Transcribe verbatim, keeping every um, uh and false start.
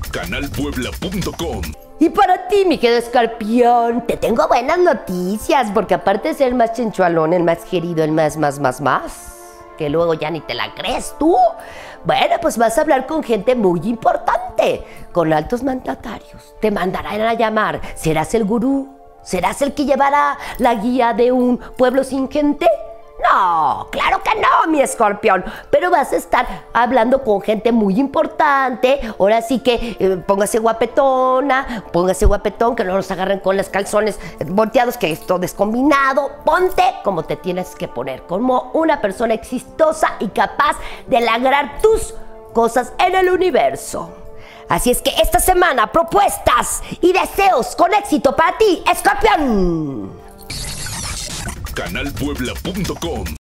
canal puebla punto com. Y para ti, mi querido escorpión, te tengo buenas noticias, porque aparte de ser el más chenchualón, el más querido, el más, más, más, más, que luego ya ni te la crees tú, bueno, pues vas a hablar con gente muy importante, con altos mandatarios. Te mandarán a llamar. ¿Serás el gurú? ¿Serás el que llevará la guía de un pueblo sin gente? No, claro que no, mi escorpión. Pero vas a estar hablando con gente muy importante. Ahora sí que eh, póngase guapetona, póngase guapetón, que no nos agarren con los calzones volteados, que esto descombinado. Ponte como te tienes que poner, como una persona exitosa y capaz de lograr tus cosas en el universo. Así es que esta semana, propuestas y deseos con éxito para ti, escorpión. canal puebla punto com